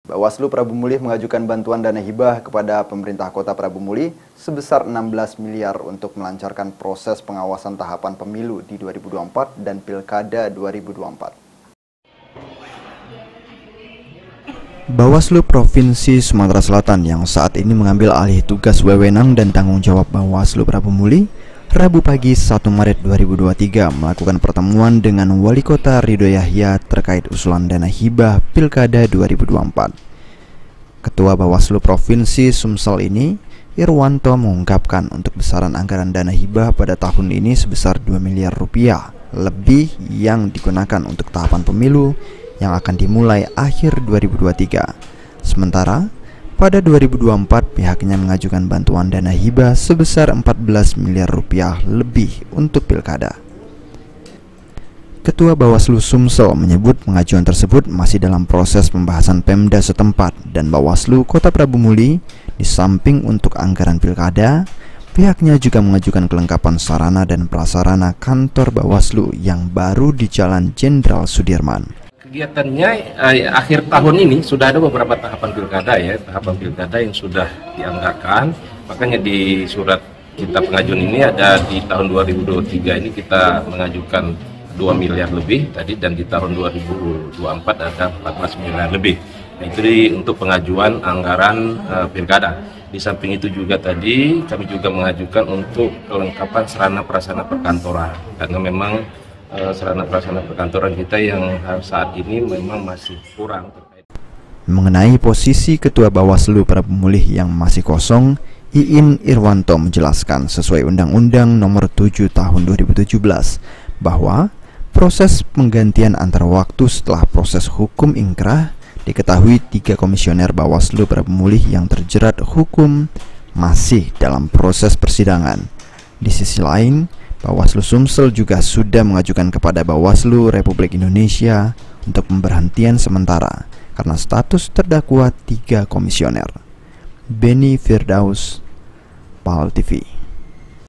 Bawaslu Prabu Mulih mengajukan bantuan dana hibah kepada pemerintah Kota Prabu Mulih sebesar 16 miliar untuk melancarkan proses pengawasan tahapan pemilu di 2024 dan Pilkada 2024. Bawaslu Provinsi Sumatera Selatan yang saat ini mengambil alih tugas wewenang dan tanggung jawab Bawaslu Prabu Mulih, Rabu pagi 1 Maret 2023 melakukan pertemuan dengan Wali Kota Ridho Yahya terkait usulan dana hibah Pilkada 2024. Ketua Bawaslu Provinsi Sumsel ini, Irwanto, mengungkapkan untuk besaran anggaran dana hibah pada tahun ini sebesar 2 miliar rupiah lebih yang digunakan untuk tahapan pemilu yang akan dimulai akhir 2023. Sementara pada 2024 pihaknya mengajukan bantuan dana hibah sebesar 14 miliar rupiah lebih untuk pilkada. Ketua Bawaslu Sumsel menyebut pengajuan tersebut masih dalam proses pembahasan Pemda setempat dan Bawaslu Kota Prabu Mulih di samping untuk anggaran pilkada, pihaknya juga mengajukan kelengkapan sarana dan prasarana kantor Bawaslu yang baru di Jalan Jenderal Sudirman. Kegiatannya akhir tahun ini sudah ada beberapa tahapan pilkada yang sudah dianggarkan. Makanya di surat kita pengajuan ini ada di tahun 2023 ini kita mengajukan 2 miliar lebih tadi, dan di tahun 2024 ada 14 miliar lebih. Nah, itu untuk pengajuan anggaran pilkada. Di samping itu juga tadi kami juga mengajukan untuk kelengkapan sarana prasarana perkantoran, karena memang sarana prasarana perkantoran kita yang saat ini memang masih kurang. Mengenai posisi Ketua Bawaslu Prabu Mulih yang masih kosong, Iin Irwanto menjelaskan sesuai Undang-Undang Nomor 7 Tahun 2017 bahwa proses penggantian antar waktu setelah proses hukum ingkrah diketahui 3 komisioner Bawaslu Prabu Mulih yang terjerat hukum masih dalam proses persidangan. Di sisi lain, Bawaslu Sumsel juga sudah mengajukan kepada Bawaslu Republik Indonesia untuk pemberhentian sementara karena status terdakwa 3 komisioner. Beni Firdaus, PAL TV.